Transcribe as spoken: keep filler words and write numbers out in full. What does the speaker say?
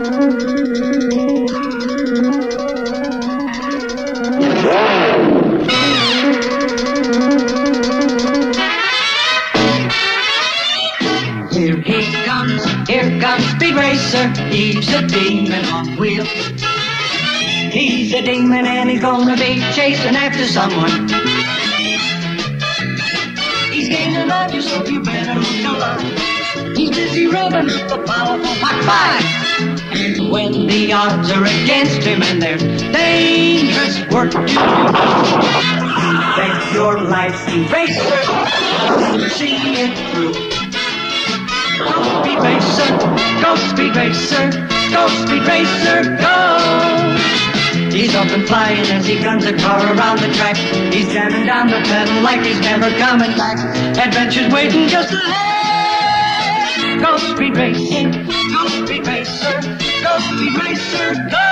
Here he comes, here comes Speed Racer. He's a demon on wheels. He's a demon and he's gonna be chasing after someone. He's gaining on you, so you better look alive. He's busy rubbing the powerful Mach five. And when the odds are against him and there's dangerous work to do, bet your life, Speed Racer, see it through. Go Speed Racer, go Speed Racer, go Speed Racer, go! He's up and flying as he guns a car around the track. He's jamming down the pedal like he's never coming back. Adventure's waiting just ahead. Go Speed Racer, go Speed Racer, go Speed Racer, go!